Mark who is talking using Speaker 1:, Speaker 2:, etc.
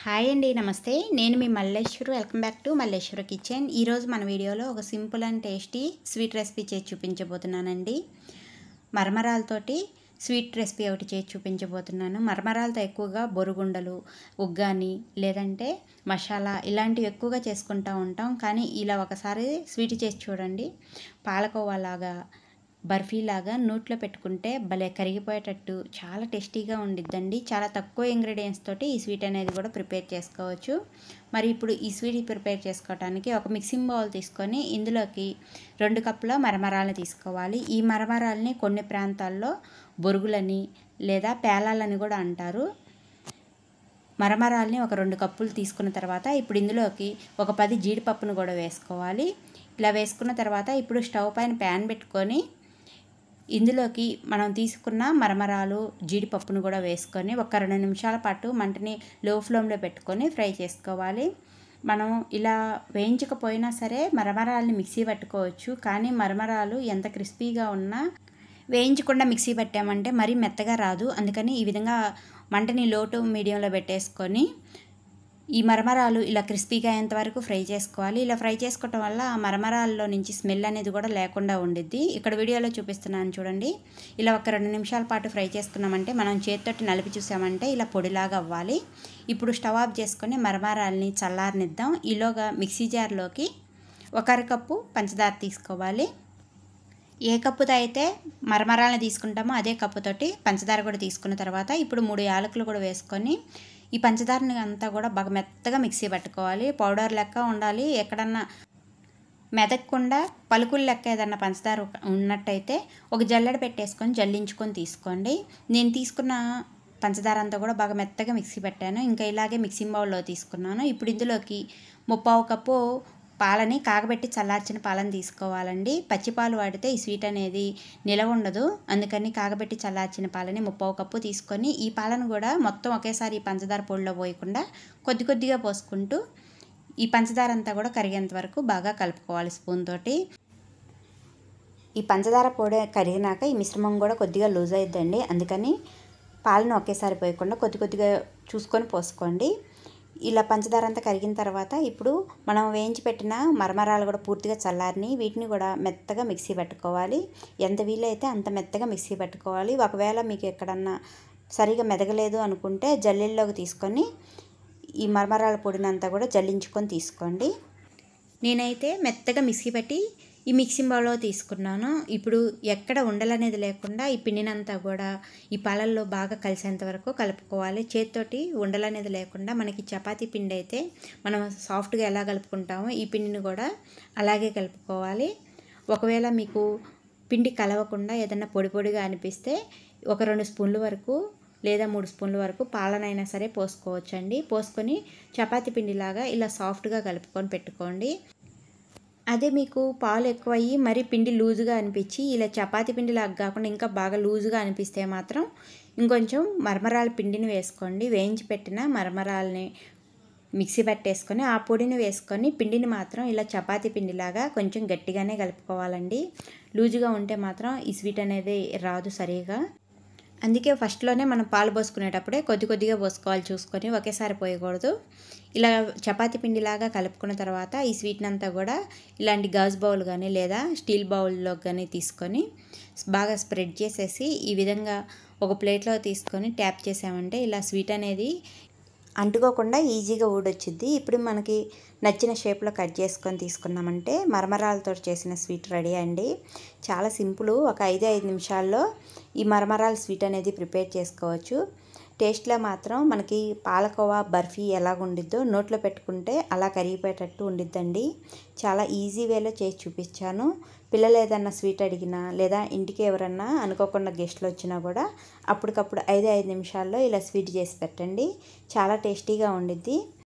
Speaker 1: Hi అండి. నమస్తే. నేను మీ Malleswari. Welcome back to Malleswari kitchen. ఈరోజు మన వీడియోలో ఒక simple and tasty sweet recipe చేసి చూపించబోతున్నానండి. మరమరాలతోటి స్వీట్ రెసిపీ ఒకటి చేసి చూపించబోతున్నాను. మరమరాలతో ఎక్కువగా బొరుగుండలు, ఉగ్గాని లేదంటే మసాలా ఇలాంటివి ఎక్కువగా చేసుకుంటూ ఉంటాం. కానీ ఇలా ఒకసారి స్వీట్ చేసి చూడండి. పాలకోవాలాగా బర్ఫీలాగా నోట్లో పెట్టుకుంటే భలే కరిగిపోయేటట్టు చాలా టేస్టీగా ఉండిద్దండి. చాలా తక్కువ ఇంగ్రీడియంట్స్ తోటి ఈ స్వీట్ అనేది కూడా ప్రిపేర్ చేసుకోవచ్చు. మరి ఇప్పుడు ఈ స్వీట్ ప్రిపేర్ చేసుకోవడానికి ఒక మిక్సింగ్ బౌల్ తీసుకొని ఇందులోకి 2 కప్పుల మరమరాలను తీసుకోవాలి. ఈ మరమరాలని కొన్ని ప్రాంతాల్లో బొరుగులని లేదా పేలాలని కూడా అంటారు. మరమరాలని ఒక 2 కప్పులు తీసుకున్న తర్వాత ఇప్పుడు ఇందులోకి ఒక 10 జీడిపప్పును కూడా వేసుకోవాలి. ఇలా వేసుకున్న తర్వాత ఇప్పుడు స్టవ్ పైన ప్యాన్ పెట్టుకొని ఇందులోకి మనం తీసుకున్న మరమరాలు జీడిపప్పును కూడా వేసుకొని ఒక 2 నిమిషాల పాటు మంటని లో ఫ్లేమ్లో పెట్టుకొని ఫ్రై చేసుకోవాలి. మనం ఇలా వేయించకపోయినా సరే మరమరాలని మిక్సీ పట్టుకోవచ్చు. కానీ మరమరాలు ఎంత క్రిస్పీగా ఉన్నా వేయించకుండా మిక్సీ పట్టామంటే మరీ మెత్తగా రాదు. అందుకని ఈ విధంగా మంటని లో టు మీడియంలో పెట్టేసుకొని ఈ మరమరాలు ఇలా క్రిస్పీగా అయ్యేంత వరకు ఫ్రై చేసుకోవాలి. ఇలా ఫ్రై చేసుకోవటం వల్ల ఆ మరమరాల్లో నుంచి స్మెల్ అనేది కూడా లేకుండా ఉండిద్ది. ఇక్కడ వీడియోలో చూపిస్తున్నాను చూడండి. ఇలా ఒక 2 నిమిషాల పాటు ఫ్రై చేసుకున్నామంటే మనం చేతితోటి నలిపి చూసామంటే ఇలా పొడిలాగా అవ్వాలి. ఇప్పుడు స్టవ్ ఆఫ్ చేసుకొని మరమరాలని చల్లారనిద్దాం. ఈలోగా మిక్సీ జార్లోకి 1/2 కప్పు పంచదార తీసుకోవాలి. ఏ కప్పుతో అయితే మరమరాలను తీసుకుంటామో అదే కప్పుతోటి పంచదార కూడా తీసుకున్న తర్వాత ఇప్పుడు 3 యాలకులు కూడా వేసుకొని ఈ పంచదారని అంతా కూడా బాగా మెత్తగా మిక్సీ పట్టుకోవాలి. పౌడర్ లెక్క ఉండాలి. ఎక్కడన్నా మెదక్కుండా పలుకులు లెక్క ఏదన్నా పంచదార ఉన్నట్టయితే ఒక జల్లెడ పెట్టేసుకొని జల్లించుకొని తీసుకోండి. నేను తీసుకున్న పంచదార అంతా కూడా బాగా మెత్తగా మిక్సీ పెట్టాను. ఇంకా ఇలాగే మిక్సింగ్ బౌల్లో తీసుకున్నాను. ఇప్పుడు ఇందులోకి 3/4 కప్పు పాలని కాగబెట్టి చల్లార్చిన పాలను తీసుకోవాలండి. పచ్చిపాలు వాడితే ఈ స్వీట్ అనేది నిలవ ఉండదు. అందుకని కాగబెట్టి చల్లార్చిన పాలని 3/4 కప్పు తీసుకొని ఈ పాలను కూడా మొత్తం ఒకేసారి ఈ పంచదార పొడిలో పోయకుండా కొద్ది కొద్దిగా పోసుకుంటూ ఈ పంచదార అంతా కూడా కరిగేంత వరకు బాగా కలుపుకోవాలి స్పూన్ తోటి. ఈ పంచదార పొడి కరిగినాక ఈ మిశ్రమం కూడా కొద్దిగా లూజ్ అయిద్దండి. అందుకని పాలను ఒకేసారి పోయకుండా కొద్ది కొద్దిగా చూసుకొని పోసుకోండి. ఇలా పంచదార అంతా కరిగిన తర్వాత ఇప్పుడు మనం వేయించి పెట్టిన మరమరాలు కూడా పూర్తిగా చల్లారిని వీటిని కూడా మెత్తగా మిక్సీ పట్టుకోవాలి. ఎంత వీలైతే అంత మెత్తగా మిక్సీ పట్టుకోవాలి. ఒకవేళ మీకు ఎక్కడన్నా సరిగా మెదగలేదు అనుకుంటే జల్లెల్లోకి తీసుకొని ఈ మరమరాల పొడినంతా కూడా జల్లించుకొని తీసుకోండి. నేనైతే మెత్తగా మిక్సీ పట్టి ఈ మిక్సింగ్ బౌల్లో తీసుకున్నాను. ఇప్పుడు ఎక్కడ ఉండలనేది లేకుండా ఈ పిండినంతా కూడా ఈ పాలల్లో బాగా కలిసేంత వరకు కలుపుకోవాలి. చేతితోటి ఉండలనేది లేకుండా మనకి చపాతీ పిండి అయితే మనం సాఫ్ట్గా ఎలా కలుపుకుంటామో ఈ పిండిని కూడా అలాగే కలుపుకోవాలి. ఒకవేళ మీకు పిండి కలవకుండా ఏదన్నా పొడి పొడిగా అనిపిస్తే ఒక 2 స్పూన్ల వరకు లేదా 3 స్పూన్ల వరకు పాలనైనా సరే పోసుకోవచ్చండి. పోసుకొని చపాతీ పిండిలాగా ఇలా సాఫ్ట్గా కలుపుకొని పెట్టుకోండి. అదే మీకు పాలు ఎక్కువయ్యి మరీ పిండి లూజుగా అనిపించి ఇలా చపాతీ పిండిలాగా కాకుండా ఇంకా బాగా లూజుగా అనిపిస్తే మాత్రం ఇంకొంచెం మరమరాల పిండిని వేసుకోండి. వేయించి పెట్టిన మరమరాలని మిక్సీ పట్టేసుకొని ఆ పొడిని వేసుకొని పిండిని మాత్రం ఇలా చపాతీ పిండిలాగా కొంచెం గట్టిగానే కలుపుకోవాలండి. లూజుగా ఉంటే మాత్రం ఈ స్వీట్ అనేది రాదు సరిగా. అందుకే ఫస్ట్లోనే మనం పాలు పోసుకునేటప్పుడే కొద్ది కొద్దిగా పోసుకోవాలి చూసుకొని, ఒకేసారి పోయకూడదు. ఇలా చపాతీ పిండిలాగా కలుపుకున్న తర్వాత ఈ స్వీట్ని అంతా కూడా ఇలాంటి గాజు బౌల్ కానీ లేదా స్టీల్ బౌల్లో కానీ తీసుకొని బాగా స్ప్రెడ్ చేసేసి ఈ విధంగా ఒక ప్లేట్లో తీసుకొని ట్యాప్ చేసామంటే ఇలా స్వీట్ అనేది అంటుకోకుండా ఈజీగా ఊడొచ్చుద్ది. ఇప్పుడు మనకి నచ్చిన షేప్లో కట్ చేసుకొని తీసుకున్నామంటే మరమరాలతో చేసిన స్వీట్ రెడీ అండి. చాలా సింపుల్. ఒక 5 నిమిషాల్లో ఈ మరమరాల స్వీట్ అనేది ప్రిపేర్ చేసుకోవచ్చు. టేస్ట్లో మాత్రం మనకి పాలకోవా బర్ఫీ ఎలా ఉండిద్దో నోట్లో పెట్టుకుంటే అలా కరిగిపోయేటట్టు ఉండిద్దండి. చాలా ఈజీ వేలో చేసి చూపించాను. పిల్లలు ఏదన్నా స్వీట్ అడిగినా లేదా ఇంటికి ఎవరన్నా అనుకోకుండా గెస్ట్లు వచ్చినా కూడా అప్పటికప్పుడు 5 నిమిషాల్లో ఇలా స్వీట్ చేసి పెట్టండి. చాలా టేస్టీగా ఉండిద్ది.